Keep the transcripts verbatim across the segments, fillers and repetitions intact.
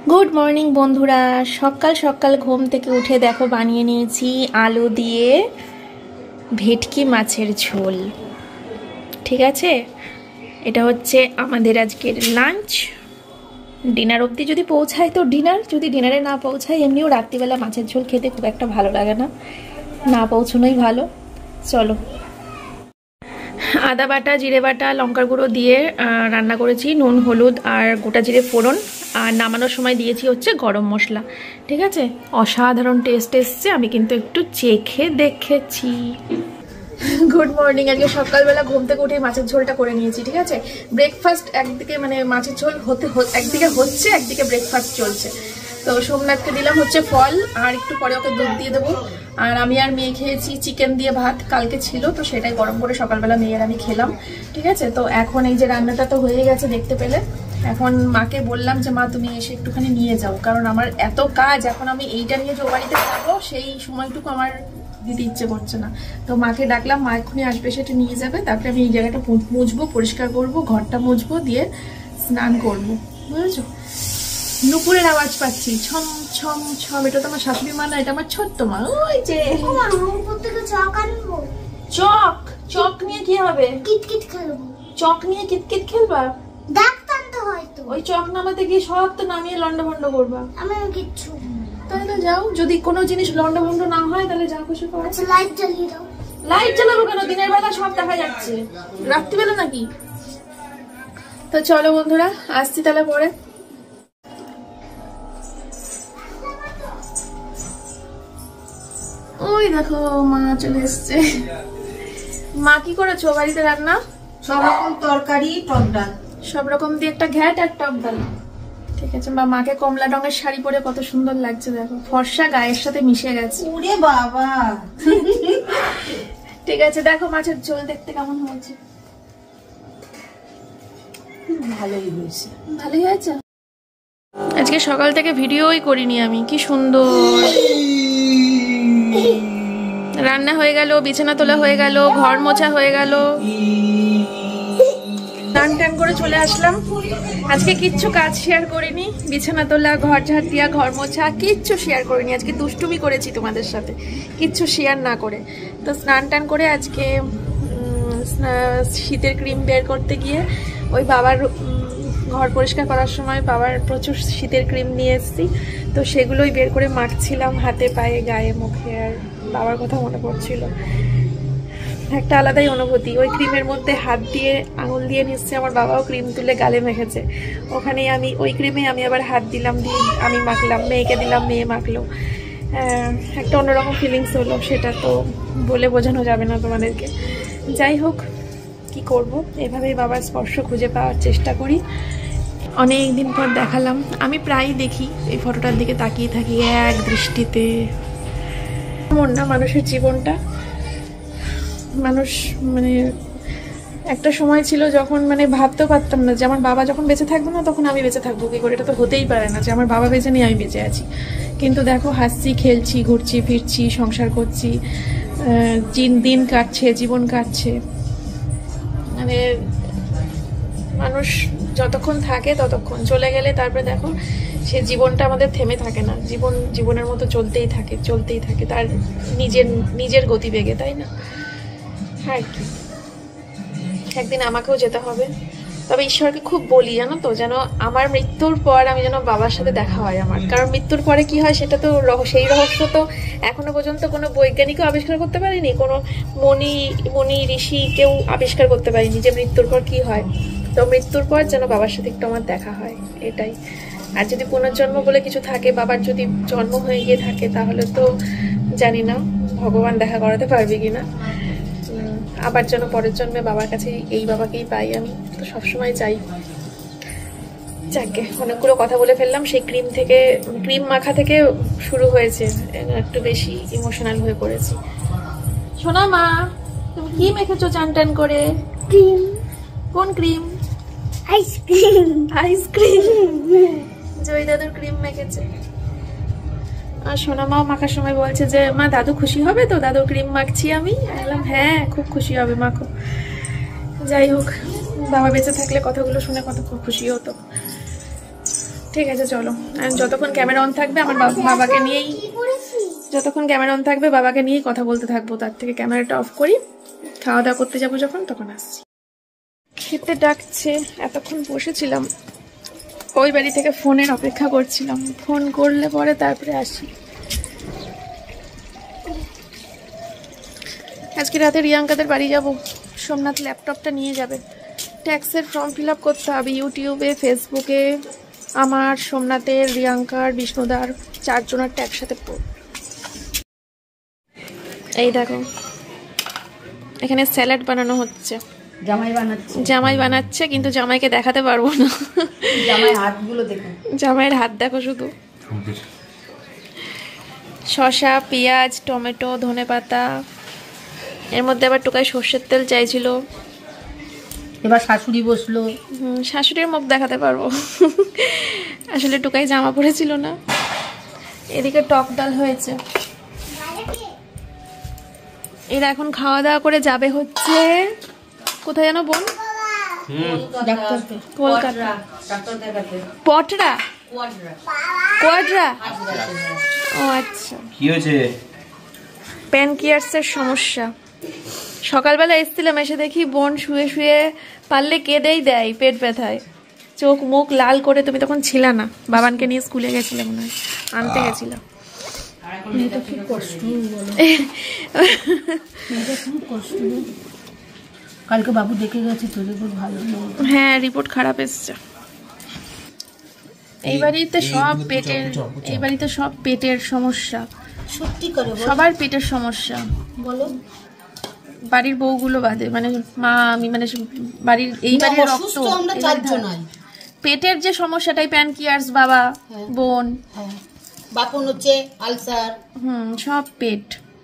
Good morning বন্ধুরা, সকাল সকাল ঘুম থেকে উঠে দেখো বানিয়ে নিয়েছি আলু দিয়ে ভেটকি মাছের ঝোল। ঠিক আছে, এটা হচ্ছে আমাদের আজকের লাঞ্চ। ডিনার অবধি যদি পৌঁছায় তো ডিনার, যদি ডিনারে না পৌঁছায় এমনিও রাত্রিবেলা মাছের ঝোল খেতে খুব একটা ভালো লাগে না, না পৌঁছানোই ভালো। চলো, আদা বাটা, জিরে বাটা, লঙ্কার গুঁড়ো দিয়ে রান্না করেছি, নুন হলুদ আর গোটা জিরে ফোড়ন, আর নামানোর সময় দিয়েছি হচ্ছে গরম মশলা। ঠিক আছে, অসাধারণ টেস্ট এসছে, আমি কিন্তু একটু চেখে দেখেছি। গুড মর্নিং, আজকে সকালবেলা ঘুম থেকে উঠে মাছের ঝোলটা করে নিয়েছি। ঠিক আছে, ব্রেকফাস্ট একদিকে মানে মাছের ঝোল হতে একদিকে হচ্ছে, একদিকে ব্রেকফাস্ট চলছে। তো সোমনাথকে দিলাম হচ্ছে ফল, আর একটু পরে ওকে দুধ দিয়ে দেবো। আর আমি আর মেয়ে খেয়েছি চিকেন দিয়ে ভাত, কালকে ছিল তো সেটাই গরম করে সকালবেলা মেয়ে আর আমি খেলাম। ঠিক আছে, তো এখন এই যে রান্নাটা তো হয়ে গেছে দেখতে পেলে। এখন মাকে বললাম যে মা তুমি এসে একটুখানি নিয়ে যাও, কারণ আমার এত কাজ, এখন আমি এইটা নিয়ে যে ও বাড়িতে যাবো সেই সময়টুকু আমার দিতে ইচ্ছে করছে না। তো মাকে ডাকলাম, মা এক্ষুনি আসবে, সেটা নিয়ে যাবে। তারপরে আমি এই জায়গাটা মুছবো, পরিষ্কার করবো, ঘরটা মুছবো, দিয়ে স্নান করবো। বুঝেছো? নুপুরের আওয়াজ পাচ্ছি, ছম ছম ছম। এটা তো আমার শাশুড়ি মা না, এটা আমার ছোট্ট মা। ওই যে চক, চক নিয়ে কি হবে? কিটকিট খেলবো। চক নিয়ে কিটকিট খেলবা? ডাক্তার তো হয়তো ওই চক নামাতে গিয়ে সব তো নামিয়ে লন্ডভন্ড করবা। আমি কিচ্ছু। তাহলে যাও, যদি কোনো জিনিস লন্ডভন্ড না হয় তাহলে যা খুশি করো। আচ্ছা, লাইট জ্বালিয়ে দাও। লাইট জ্বালাবো কেন? দিনের বেলা সব দেখা যাচ্ছে, রাত্রিবেলা নাকি? তো চলো বন্ধুরা, আসছি তাহলে পরে। ওই দেখো মা চলে এসছে। মা কি করেছো বাড়িতে রান্না? সব রকম তরকারি, টক ডাল, সব রকম দিয়ে একটা ঘ্যাট আর টক ডাল। ঠিক আছে, বা মাকে কমলা রঙের শাড়ি পরে কত সুন্দর লাগছে দেখো, ফর্সা গায়ের সাথে মিশে গেছে। ওরে বাবা। ঠিক আছে, দেখো মাছের ঝোল দেখতে কেমন হয়েছে? ভালোই হয়েছে, ভালোই হয়েছে। আজকে সকাল থেকে ভিডিওই করিনি আমি, কি সুন্দর রান্না হয়ে গেল, বিছানা তোলা হয়ে গেল, ঘর মোছা হয়ে গেল, টান টান করে চলে আসলাম। আজকে কিচ্ছু কাজ শেয়ার করিনি, বিছানা তোলা, ঘর ঝাড় দিয়া, ঘর মোছা কিচ্ছু শেয়ার করিনি। আজকে দুষ্টুমি করেছি তোমাদের সাথে, কিচ্ছু শেয়ার না করে। তো স্নান টান করে আজকে শীতের ক্রিম বের করতে গিয়ে ওই বাবার ঘর পরিষ্কার করার সময় বাবার প্রচুর শীতের ক্রিম নিয়ে এসেছি, তো সেগুলোই বের করে মাখছিলাম হাতে, পায়ে, গায়ে, মুখে। আর বাবার কথা মনে পড়ছিল, একটা আলাদাই অনুভূতি। ওই ক্রিমের মধ্যে হাত দিয়ে আঙুল দিয়ে নিচ্ছে, আমার বাবাও ক্রিম তুলে গালে মেখেছে, ওখানেই আমি ওই ক্রিমে আমি আবার হাত দিলাম, দিয়ে আমি মাখলাম, মেয়েকে দিলাম, মেয়ে মাখলো। একটা অন্যরকম ফিলিংস হলো, সেটা তো বলে বোঝানো যাবে না তোমাদেরকে। যাই হোক, কি করব, এভাবেই বাবার স্পর্শ খুঁজে পাওয়ার চেষ্টা করি। অনেক দিন পর দেখালাম, আমি প্রায়ই দেখি এই ফটোটার দিকে তাকিয়ে থাকি এক দৃষ্টিতে। মন না, মানুষের জীবনটা, মানুষ মানে একটা সময় ছিল যখন মানে ভাবতেও পারতাম না যে আমার বাবা যখন বেঁচে থাকবো না তখন আমি বেঁচে থাকবো কি করে। এটা তো হতেই পারে না যে আমার বাবা বেঁচে নেই, আমি বেঁচে আছি। কিন্তু দেখো, হাসছি, খেলছি, ঘুরছি ফিরছি, সংসার করছি, দিন কাটছে, জীবন কাটছে। মানে মানুষ যতক্ষণ থাকে ততক্ষণ, চলে গেলে তারপরে দেখো সে জীবনটা আমাদের থেমে থাকে না, জীবন জীবনের মতো চলতেই থাকে, চলতেই থাকে তার নিজের নিজের গতিবেগে, তাই না? হ্যাঁ, কি একদিন আমাকেও যেতে হবে। তবে ঈশ্বরকে খুব বলি, জানো তো, যেন আমার মৃত্যুর পর আমি যেন বাবার সাথে দেখা হয় আমার। কারণ মৃত্যুর পরে কি হয় সেটা তো সেই রহস্য তো এখনো পর্যন্ত কোনো বৈজ্ঞানিকও আবিষ্কার করতে পারেনি, কোনো মনি মনি ঋষি কেউ আবিষ্কার করতে পারেনি যে মৃত্যুর পর কি হয়। তো মৃত্যুর পর যেন বাবার সাথে একটু আমার দেখা হয়, এটাই। আর যদি পুনর্জন্ম বলে কিছু থাকে, বাবার যদি জন্ম হয়ে গিয়ে থাকে, তাহলে তো জানি না ভগবান দেখা করাতে পারবে কিনা। আবার যেন পরের জন্মে বাবার কাছে এই বাবাকেই পাই, আমি তো সবসময় চাই। যাকে অনেকগুলো কথা বলে ফেললাম, সেই ক্রিম থেকে, ক্রিম মাখা থেকে শুরু হয়েছে, একটু বেশি ইমোশনাল হয়ে পড়েছি। শোনা মা, তুমি কি মেখেছো চান টান করে? ক্রিম। কোন ক্রিম? আইসক্রিম। আইসক্রিম, জয় দাদুর ক্রিম মেখেছে। আর সোনা মাও মাখার সময় বলছে যে মা দাদু খুশি হবে তো, দাদুর ক্রিম মাখছি আমি। বললাম হ্যাঁ, খুব খুশি হবে, মাখো। যাই হোক, বাবা বেঁচে থাকলে কথাগুলো শুনে কত খুব খুশি হতো। ঠিক আছে চলো, আর যতক্ষণ ক্যামেরা অন থাকবে আমার বাবাকে নিয়েই যতক্ষণ ক্যামেরা অন থাকবে বাবাকে নিয়েই কথা বলতে থাকবো, তার থেকে ক্যামেরাটা অফ করি, খাওয়া দাওয়া করতে যাবো যখন তখন আসছি। খেতে ডাকছে, এতক্ষণ বসেছিলাম ওই বাড়ি থেকে, ফোনের অপেক্ষা করছিলাম, ফোন করলে পরে তারপরে আসি। আজকে রাতে রিয়াঙ্কাদের বাড়ি যাব, সোমনাথ ল্যাপটপটা নিয়ে যাবে, ট্যাক্সের ফর্ম ফিল আপ করতে হবে। ইউটিউবে, ফেসবুকে আমার, সোমনাথের, রিয়াঙ্কার, বিষ্ণুদার চারজনেরটা একসাথে পড়ব। এই দেখো এখানে স্যালাড বানানো হচ্ছে, জামাই বানাচ্ছে জামাই বানাচ্ছে কিন্তু জামাইকে দেখাতে পারবো না। জামাই হাতগুলো দেখো, জামাইয়ের হাত দেখো শুধু। শসা, পেঁয়াজ, টমেটো, ধনেপাতা, এর মধ্যে আবার টুকাই সর্ষের তেল চাইছিল। এবার শাশুড়ি বসলো, শাশুড়ির মুখ দেখাতে পারবো, আসলে টুকাই জামা পরেছিল না। এদিকে টক ডাল হয়েছে। এরা এখন খাওয়া দাওয়া করে যাবে হচ্ছে কোথায় যেন বোন, কলকাতা, পটরা, কোয়াড্রা। ও আচ্ছা, কি হয়েছে? প্যানক্রিয়াসের সমস্যা। সকালবেলা এসেছিলাম, এসে দেখি বোন শুয়ে শুয়ে পারলে কেঁদেই দেয় পেট ব্যথায়, চোখ মুখ লাল করে। তুমি তখন ছিলা না, বাবানকে নিয়ে স্কুলে গেছিলে মনে হয়, আনতে গেছিলাম। কালকে বাবু দেখে গেছে তো, রিপোর্ট ভালো নেই। হ্যাঁ রিপোর্ট খারাপ এসছে। এই বাড়িতে সব পেটের, এই বাড়িতে সব পেটের সমস্যা, সত্যি করে সবার পেটের সমস্যা। বলো, বাড়ির বউগুলো বাদে, মানে মা, আমি, মানে বাড়ির এই বাড়ির রক্ত, পেটের যে সমস্যাটাই, প্যানক্রিয়াস, বাবা, বোন, বাপন হচ্ছে আলসার, হুম সব পেট।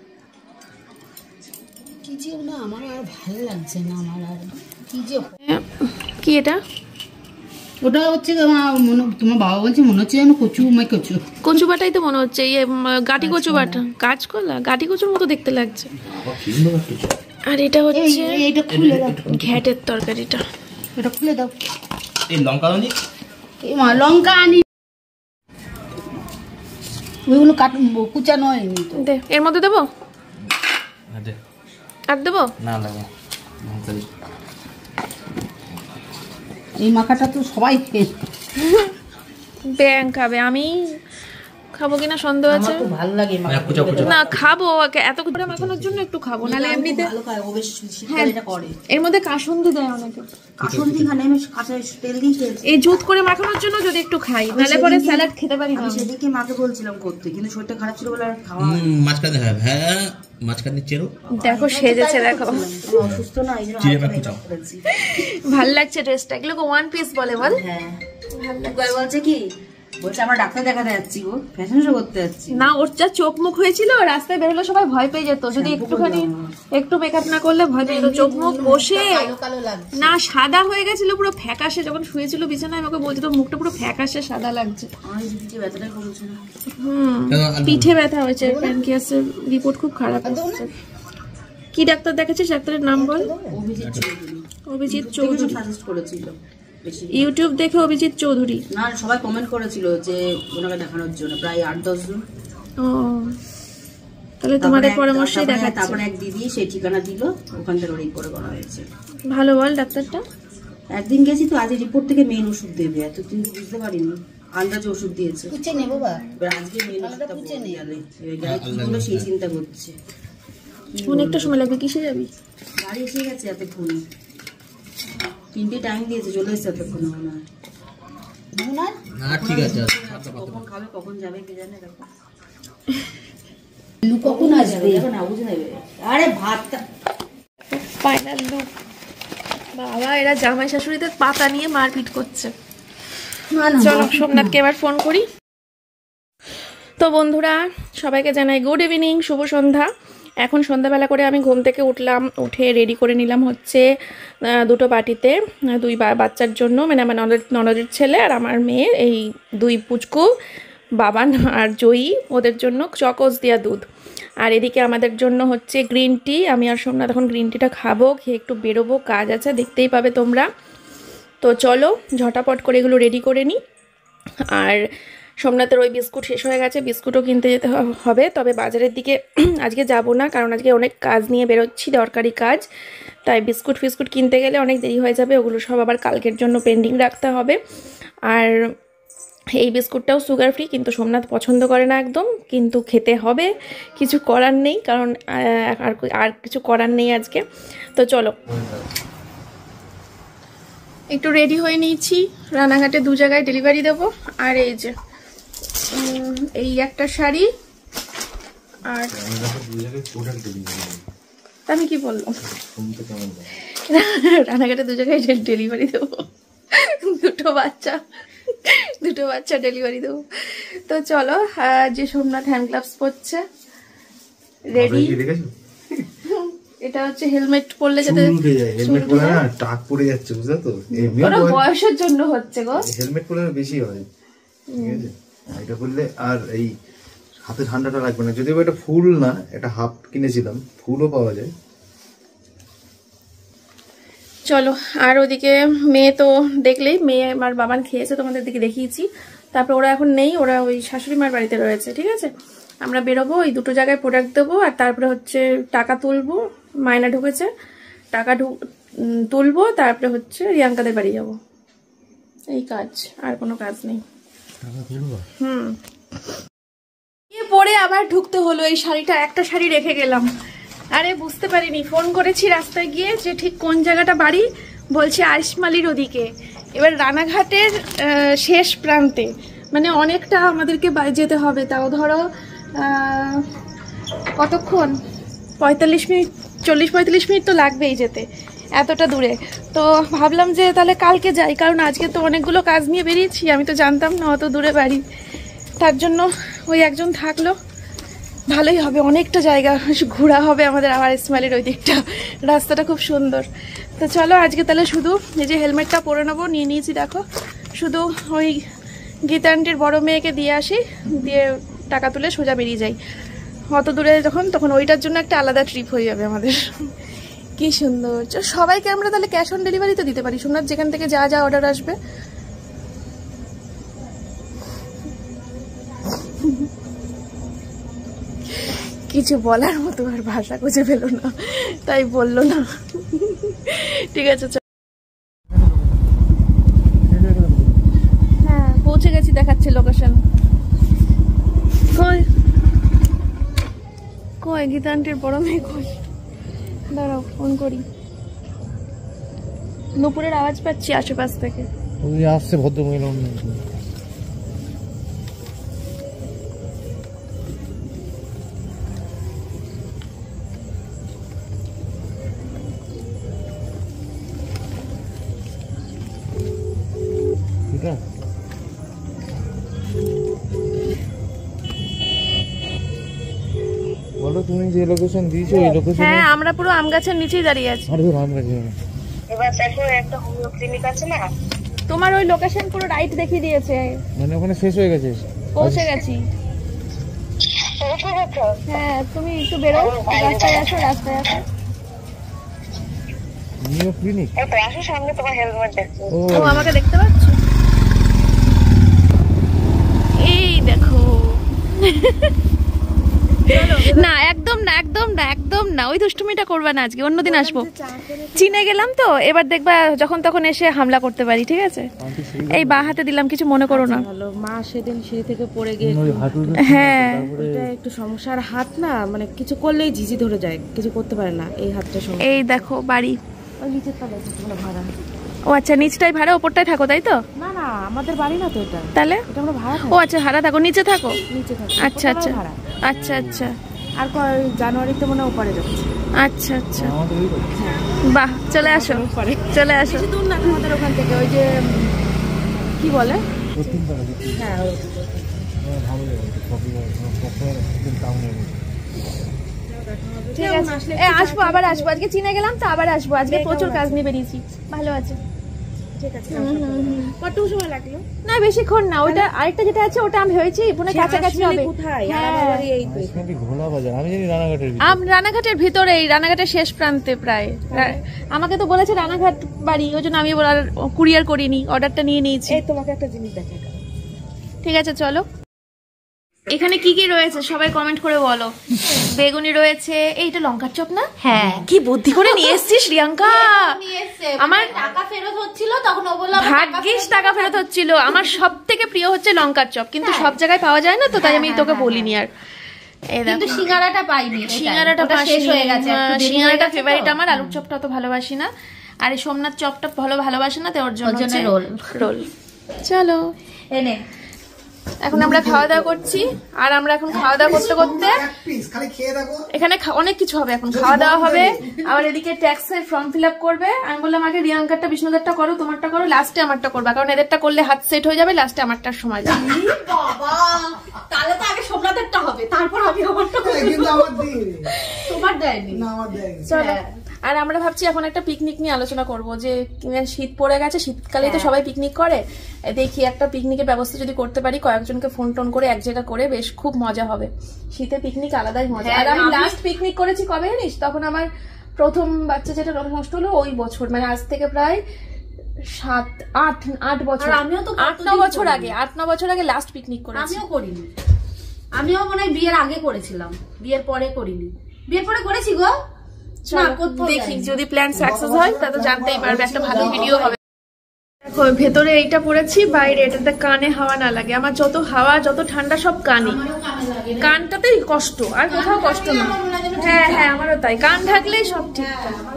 কি যে না, আমার আর ভালো লাগছে না, আমার আর কি যে। কি এটা? ওটা হচ্ছে তোমার বাবা বলছে মনে হচ্ছে যেন কচু, মাই কচু, কচু বাটাই তো মনে হচ্ছে, এই গাটি কচু বাটা, কাঁচকলা গাটি কচুর মতো দেখতে লাগছে। আর এটা হচ্ছে এটা খুলে দাও, ঘ্যাটের তরকারিটা, এটা খুলে দাও। এই লঙ্কা আনি, এই মা লঙ্কা আনি, ওইগুলো কাটবো, কুচানো হয়নি তো। দে, এর মধ্যে দেবো আর দেবো না লাগে। এই মাখাটা তো সবাই খেয়ে, ব্যাং খাবে, আমি খাবো কিনা সন্দেহ আছে। আমার তো ভালো লাগে না খাবো, এত করে মাখানোর জন্য একটু খাবো, নাহলে এমনিতে ভালো খায় ও, বেশ শীতকালে এটা করে। এর মধ্যে কাসুন্দি দেয় অনেকে, কাসুন্দি খানে আমি কাঁচা তেল দিয়ে খেয়েছি, এই জুত করে মাখানোর জন্য যদি একটু খাই, নাহলে পরে স্যালাড খেতে পারি না। আমি সেদিকে মাকে বলছিলাম করতে, কিন্তু শরীরটা খারাপ ছিল বলে আর খাওয়া মাঝখানে, হ্যাঁ হ্যাঁ মাঝখানে চেরো। দেখো সেজেছে, দেখো অসুস্থ না, এই জন্য ভাল লাগছে ড্রেসটা। এগুলোকে ওয়ান পিস বলে বল? হ্যাঁ ভালো লাগছে। বলছে কি, বলছে আমরা ডাক্তার দেখাতে যাচ্ছি, ও ফ্যাশন শো করতে যাচ্ছি না। ওর যা চোখ মুখ হয়েছিল, রাস্তায় বেরোলে সবাই ভয় পেয়ে যেত, যদি একটুখানি একটু মেকআপ না করলে ভয় পেয়ে যেত। চোখ মুখ বসে না সাদা হয়ে গেছিল, পুরো ফ্যাকাশে। যখন শুয়েছিল বিছানায় আমাকে বলছিল তোর মুখটা পুরো ফ্যাকাশে সাদা লাগছে। হুম পিঠে ব্যথা হয়েছে, প্যানক্রিয়াসের রিপোর্ট খুব খারাপ হচ্ছে। কি ডাক্তার দেখাচ্ছিস? ডাক্তারের নাম বল। অভিজিৎ চৌধুরী সাজেস্ট করেছিল, ইউটিউব দেখে অভিজিৎ চৌধুরী। না সবাই কমেন্ট করেছিল যে ওনাকে দেখানোর জন্য, প্রায় আট দশ জন। ও তাহলে তোমাদের পরামর্শই দেখাচ্ছে। তারপরে এক দিদি সেই ঠিকানা দিল, ওখান থেকে রিপোর্ট করা হয়েছে। ভালো বল ডাক্তারটা। একদিন গেছি তো, আজ রিপোর্ট থেকে মেন ওষুধ দেবে, এত দিন বুঝতে পারিনি, আন্দাজে ওষুধ দিয়েছে। কুচে নেবো বা আজকে মেন ওষুধটা কুচে নিয়ে গেলে গেলে সেই চিন্তা করছে। অনেকটা সময় লাগবে। কিসে যাবি? গাড়ি এসে গেছে এতক্ষণ, তিনটে টাইম দিয়েছে, চলে এসেছে এতক্ষণ মনে হয়। না ঠিক আছে, কখন খাবে কখন যাবে কে জানে। দেখো কখন আসবে না বুঝে নেবে। আরে ভাতটা ফাইনাল লুক। বাবা এরা জামাই শাশুড়িদের পাতা নিয়ে মারপিট করছে। চলো সোমনাথকে এবার ফোন করি। তো বন্ধুরা সবাইকে জানাই গুড ইভিনিং, শুভ সন্ধ্যা। এখন সন্ধ্যাবেলা করে আমি ঘুম থেকে উঠলাম, উঠে রেডি করে নিলাম হচ্ছে দুটো বাটিতে দুই বাচ্চার জন্য, মানে আমার ননদ ননদের ছেলে আর আমার মেয়ের, এই দুই পুচকু বাবান আর জয়ী, ওদের জন্য চকোস দেওয়া দুধ। আর এদিকে আমাদের জন্য হচ্ছে গ্রিন টি। আমি আর সোমনাথ এখন গ্রিন টিটা খাবো, খেয়ে একটু বেরোবো, কাজ আছে দেখতেই পাবে তোমরা। তো চলো ঝটাপট করে এগুলো রেডি করে নিই, আর সোমনাথের ওই বিস্কুট শেষ হয়ে গেছে, বিস্কুটও কিনতে যেতে হবে। তবে বাজারের দিকে আজকে যাব না, কারণ আজকে অনেক কাজ নিয়ে বেরোচ্ছি, দরকারি কাজ। তাই বিস্কুট ফিস্কুট কিনতে গেলে অনেক দেরি হয়ে যাবে, ওগুলো সব আবার কালকের জন্য পেন্ডিং রাখতে হবে। আর এই বিস্কুটটাও সুগার ফ্রি, কিন্তু সোমনাথ পছন্দ করে না একদম, কিন্তু খেতে হবে, কিছু করার নেই, কারণ আর আর কিছু করার নেই আজকে। তো চলো একটু রেডি হয়ে নিয়েছি, রানাঘাটে দু জায়গায় ডেলিভারি দেবো। আর এই যে এই একটা শাড়ি, আর আমি কি বললাম, রানাঘাটে দু জায়গায় ডেলিভারি দেবো, দুটো বাচ্চা দুটো বাচ্চা ডেলিভারি দেবো। তো চলো, যে সোমনাথ হ্যান্ড গ্লাভস পরছে, রেডি। এটা হচ্ছে হেলমেট পরলে যাতে হেলমেট পরলে না টাক পড়ে যাচ্ছে, বুঝলে তো, ওটা বয়সের জন্য হচ্ছে গো, হেলমেট পরলে বেশি হয়, ঠিক আছে। এটা পরলে আর এই হাতে ঠান্ডাটা লাগবে না। যদিও এটা ফুল না, এটা হাফ কিনেছিলাম, ফুলও পাওয়া যায়। চলো, আর ওদিকে মেয়ে তো দেখলেই, মেয়ে আমার বাবান খেয়েছে, তোমাদের দিকে দেখিয়েছি। তারপর ওরা এখন নেই, ওরা ওই শাশুড়ি মার বাড়িতে রয়েছে, ঠিক আছে। আমরা বেরোবো, ওই দুটো জায়গায় প্রোডাক্ট দেবো, আর তারপরে হচ্ছে টাকা তুলবো, মায়না ঢুকেছে, টাকা তুলবো, তারপরে হচ্ছে রিয়াঙ্কাদের বাড়ি যাবো। এই কাজ, আর কোনো কাজ নেই। হুম, পরে আবার ঢুকতে হলো। এই শাড়িটা, একটা শাড়ি রেখে গেলাম, আরে বুঝতে পারিনি, ফোন করেছি রাস্তায় গিয়ে যে ঠিক কোন জায়গাটা বাড়ি, বলছে আইসমালির ওদিকে। এবার রানাঘাটের শেষ প্রান্তে, মানে অনেকটা আমাদেরকে যেতে হবে, তাও ধরো কতক্ষণ, পঁয়তাল্লিশ মিনিট, চল্লিশ পঁয়তাল্লিশ মিনিট তো লাগবেই যেতে, এতটা দূরে। তো ভাবলাম যে তাহলে কালকে যাই, কারণ আজকে তো অনেকগুলো কাজ নিয়ে বেরিয়েছি, আমি তো জানতাম না অত দূরে বাড়ি। তার জন্য ওই একজন থাকলো, ভালোই হবে, অনেকটা জায়গা ঘোরা হবে আমাদের। আবার ইসমাইলের ওই দিকটা রাস্তাটা খুব সুন্দর। তো চলো আজকে তাহলে শুধু এই যে হেলমেটটা পরে নেবো, নিয়ে নিয়েছি দেখো, শুধু ওই গীতা আন্টির বড় মেয়েকে দিয়ে আসি, দিয়ে টাকা তুলে সোজা বেরিয়ে যাই। অত দূরে যখন, তখন ওইটার জন্য একটা আলাদা ট্রিপ হয়ে যাবে আমাদের। কি সুন্দর। সবাইকে আমরা তাহলে ক্যাশ অন ডেলিভারি তো দিতে পারি, সোমনাথ যেখান থেকে যা যা অর্ডার আসবে। কিছু বলার মতো আর ভাষা খুঁজে পেল না, তাই বললো না। ঠিক আছে, হ্যাঁ পৌঁছে গেছি, দেখাচ্ছে লোকেশন। কই কই গীতা আন্টির বড় মেয়ে কই? দাঁড়াও ফোন করি। নুপুরের আওয়াজ পাচ্ছি আশেপাশ থেকে, আসছে ভদ্রমহিলা। বলো তুমি যে লোকেশন দিয়েছো ওই লোকেশনে। হ্যাঁ আমরা পুরো আম গাছের নিচেই দাঁড়িয়ে আছি। আরে আম গাছে এবার দেখো একটা হোমিও ক্লিনিক আছে না, তোমার ওই লোকেশন পুরো রাইট দেখিয়ে দিয়েছে, মানে ওখানে শেষ হয়ে গেছে। পৌঁছে গেছি। হ্যাঁ তুমি একটু বেরো, রাস্তায় আসো, রাস্তায় আসো। হোমিও ক্লিনিক, এই তো আসো সামনে, তোমার হেলমেট দেখো। ও আমাকে দেখতে পাচ্ছ? এই দেখো। না একদম না, একদম না, একদম না, ওই দুষ্টুমিটা করবা না আজকে, অন্যদিন আসবো। চিনে গেলাম তো, এবার দেখবা যখন তখন এসে হামলা করতে পারি, ঠিক আছে। এই বা হাতে দিলাম, কিছু মনে করো না। মা সেদিন সিঁড়ি থেকে পড়ে গিয়ে, হ্যাঁ এটা একটু সমস্যার হাত না, মানে কিছু করলেই ঝিঝি ধরে যায়, কিছু করতে পারে না এই হাতটা। এই দেখো বাড়ি, ওই নিচের তলায় ভাড়া। ও আচ্ছা, নিচটাই ভাড়া, ওপরটাই থাকো তাই তো? না না, আমাদের বাড়ি না তো এটা, তাহলে এটা আমরা ভাড়া। ও আচ্ছা, ভাড়া থাকো, নিচে থাকো, নিচে থাকো। আচ্ছা আচ্ছা আচ্ছা আচ্ছা। আর কয় জানুয়ারিতে মনে হয় ওপারে যাচ্ছে। আচ্ছা আচ্ছা, বাহ, চলে আসো, চলে আসো। বেশি দূর না তোমাদের ওখান থেকে, ওই যে কি বলে, হ্যাঁ ঠিক আছে, আসবো, আবার আসবো। আজকে চিনে গেলাম তো, আবার আসবো। আজকে প্রচুর কাজ নিয়ে বেরিয়েছি। ভালো আছে, ঠিক আছে। কতটুকু সময় লাগলো? না বেশিক্ষণ না, ওইটা আরেকটা যেটা আছে ওটা আমি হয়েছি পুরো কাছাকাছি হবে। রানাঘাটের ভিতরে, রানাঘাটের শেষ প্রান্তে প্রায়। আমাকে তো বলেছে রানাঘাট বাড়ি, ওই জন্য আমি কুরিয়ার করিনি, অর্ডারটা নিয়ে নিয়েছি। তোমাকে একটা জিনিস দেখা, ঠিক আছে চলো। এখানে কি কি রয়েছে সবাই কমেন্ট করে বলো। বেগুনি রয়েছে, এইটা লঙ্কার চপ না? হ্যাঁ। কি বুদ্ধি করে নিয়ে এসেছিস রিয়াঙ্কা। আমার টাকা ফেরত হচ্ছিল তখন ও বলল ভাগ্যিস টাকা ফেরত হচ্ছিল। আমার সব থেকে প্রিয় হচ্ছে লঙ্কার চপ, কিন্তু সব জায়গায় পাওয়া যায় না তো তাই আমি তোকে বলিনি আর। কিন্তু সিঙ্গারাটা পাইনি, সিঙ্গারাটা শেষ হয়ে গেছে। সিঙ্গারাটা ফেভারিট আমার, আলুর চপটা অত ভালোবাসি না, আর এই সোমনাথ চপটা ভালো ভালোবাসি না, তো ওর জন্য রোল রোল চলো এনে। এখন আমরা খাওয়া দাওয়া করছি, আর আমরা এখন খাওয়া দাওয়া করতে করতে এখানে অনেক কিছু হবে। এখন খাওয়া দাওয়া হবে, আবার এদিকে ট্যাক্সের ফর্ম ফিল আপ করবে। আমি বললাম আগে রিয়াঙ্কারটা বিষ্ণুদেরটা করো, তোমারটা করো, লাস্টে আমারটা করবা, কারণ এদেরটা করলে হাত সেট হয়ে যাবে, লাস্টে আমারটার সময় যাবে। বাবা তাহলে তো আগে সোমনাথেরটা হবে, তারপর আমি আমারটা করব। কিন্তু আমার দিন তোমার দেয়নি না, আমার দেয়নি। চলো। আর আমরা ভাবছি এখন একটা পিকনিক নিয়ে আলোচনা করব, যে শীত পড়ে গেছে, শীতকালেই তো সবাই পিকনিক করে, দেখি একটা পিকনিকের ব্যবস্থা যদি করতে পারি, কয়েকজনকে ফোন টোন করে এক জায়গা করে, বেশ খুব মজা হবে। শীতে পিকনিক আলাদাই মজা। আর আমি লাস্ট পিকনিক করেছি কবে জানিস? তখন আমার প্রথম বাচ্চা যেটা নষ্ট হলো ওই বছর, মানে আজ থেকে প্রায় সাত আট আট বছর, আমিও তো আট ন বছর আগে আট ন বছর আগে লাস্ট পিকনিক করেছি। আমিও করিনি, আমিও মনে হয় বিয়ের আগে করেছিলাম, বিয়ের পরে করিনি। বিয়ের পরে করেছি গো, দেখি যদি প্ল্যান সাকসেস হয় তা তো জানতেই পারবে, একটা ভালো ভিডিও হবে। দেখো ভেতরে এইটা পড়েছি, বাইরে এটাতে কানে হাওয়া না লাগে। আমার যত হাওয়া যত ঠান্ডা সব কানে, কানটাতেই কষ্ট, আর কোথাও কষ্ট না। হ্যাঁ হ্যাঁ আমারও তাই, কান ঢাকলেই সব ঠিক।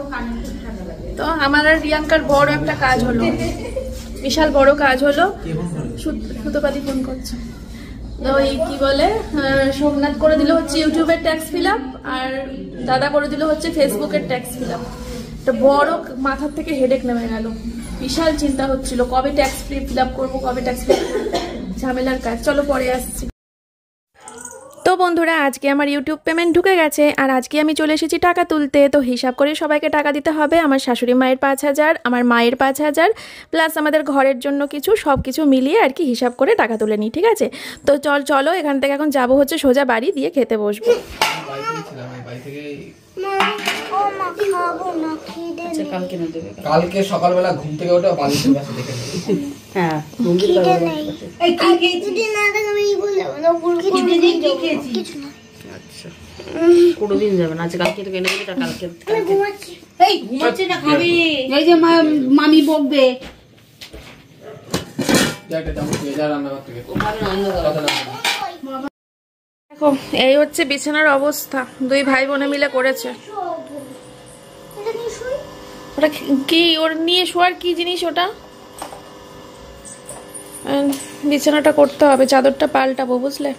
তো আমার আর রিয়াঙ্কার বড় একটা কাজ হলো, বিশাল বড় কাজ হলো। সুতোপাতি ফোন করছে, তো ওই কি বলে, সোমনাথ করে দিল হচ্ছে ইউটিউবের ট্যাক্স ফিল আপ, আর দাদা করে দিল হচ্ছে ফেসবুকের ট্যাক্স ফিল আপ। একটা বড় মাথার থেকে হেডেক নেমে গেল, বিশাল চিন্তা হচ্ছিল কবে ট্যাক্স ফিল আপ করবো, কবে ট্যাক্স ফিল আপ করবো, ঝামেলার কাজ। চলো পরে আসছি। তো বন্ধুরা আজকে আমার ইউটিউব পেমেন্ট ঢুকে গেছে, আর আজকে আমি চলে এসেছি টাকা তুলতে। তো হিসাব করে সবাইকে টাকা দিতে হবে। আমার শাশুড়ি মায়ের পাঁচ হাজার, আমার মায়ের পাঁচ হাজার, প্লাস আমাদের ঘরের জন্য কিছু, সব কিছু মিলিয়ে আর কি হিসাব করে টাকা তুলে নিই, ঠিক আছে? তো চল চলো এখান থেকে এখন যাবো হচ্ছে সোজা বাড়ি, দিয়ে খেতে বসবো। কালকে সকালবেলা ঘুম থেকে ওঠে বালিশের কাছে দেখে হ্যাঁ আচ্ছা কোনোদিন যাবে না, আজকে কালকে তো কেনে গেলে কালকে এই ঘুমাচ্ছে না, খাবি এই যে মামি বকবে। দেখো এই হচ্ছে বিছানার অবস্থা, দুই ভাই বোনে মিলে করেছে। ওটা কি, ওর নিয়ে শোয়ার কি জিনিস ওটা? বিছানাটা করতে হবে, চাদরটা পাল্টাবো, বুঝলে?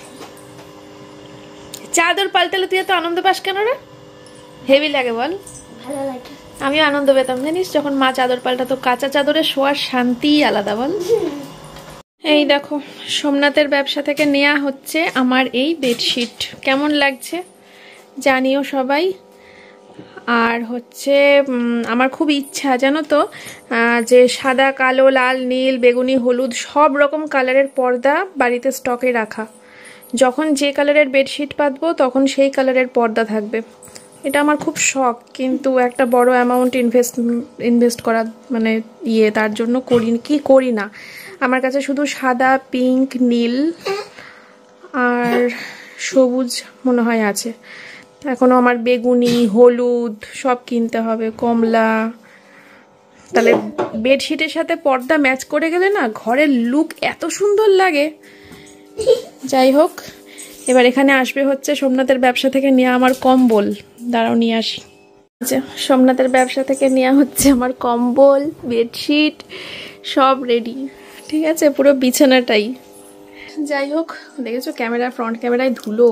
চাদর পাল্টালে তুই এত আনন্দ পাস কেন রে? হেভি লাগে বল? ভালো লাগে। আমিও আনন্দ পেতাম জানিস যখন মা চাদর পাল্টাতো, কাঁচা চাদরে শোয়ার শান্তি আলাদা বল। এই দেখো সোমনাথের ব্যবসা থেকে নেওয়া হচ্ছে আমার এই বেডশিট, কেমন লাগছে জানিও সবাই। আর হচ্ছে আমার খুব ইচ্ছা জানো তো, যে সাদা কালো লাল নীল বেগুনি হলুদ সব রকম কালারের পর্দা বাড়িতে স্টকে রাখা। যখন যে কালারের বেডশিট পাতবো তখন সেই কালারের পর্দা থাকবে। এটা আমার খুব শখ, কিন্তু একটা বড় অ্যামাউন্ট ইনভেস্ট ইনভেস্ট করা মানে ইয়ে, তার জন্য করি কি করি না। আমার কাছে শুধু সাদা পিঙ্ক নীল আর সবুজ মনে হয় আছে, এখনো আমার বেগুনি হলুদ সব কিনতে হবে, কমলা। তাহলে বেডশিটের সাথে পর্দা ম্যাচ করে গেলে না ঘরের লুক এত সুন্দর লাগে। যাই হোক, এবার এখানে আসবে হচ্ছে সোমনাথের ব্যবসা থেকে নেওয়া আমার কম্বল, দাঁড়াও নিয়ে আসি। আচ্ছা সোমনাথের ব্যবসা থেকে নেওয়া হচ্ছে আমার কম্বল বেডশিট সব রেডি, ঠিক আছে? পুরো বিছানাটাই। যাই হোক, দেখেছো ক্যামেরা ফ্রন্ট ক্যামেরায় ধুলো।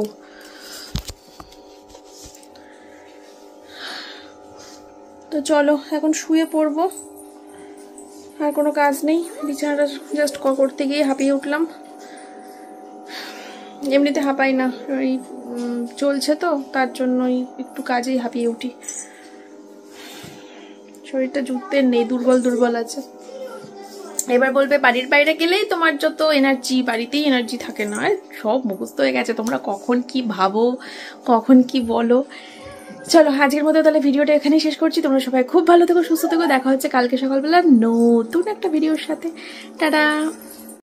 তো চলো এখন শুয়ে পড়বো, আর কোনো কাজ নেই। বিছানাটা জাস্ট করতে গিয়ে হাঁপিয়ে উঠলাম, এমনিতে হাঁপাই না, ওই চলছে তো তার জন্যই একটু কাজেই হাঁপিয়ে উঠি। শরীরটা জুড়তে নেই, দুর্বল দুর্বল আছে। এবার বলবে বাড়ির বাইরে গেলেই তোমার যত এনার্জি, বাড়িতেই এনার্জি থাকে না। সব মুখস্থ হয়ে গেছে, তোমরা কখন কি ভাবো কখন কি বলো। চলো আজকের মতো তাহলে ভিডিওটা এখানেই শেষ করছি। তোমরা সবাই খুব ভালো থেকো, সুস্থ থেকো। দেখা হচ্ছে কালকে সকালবেলা নতুন একটা ভিডিওর সাথে। টাটা।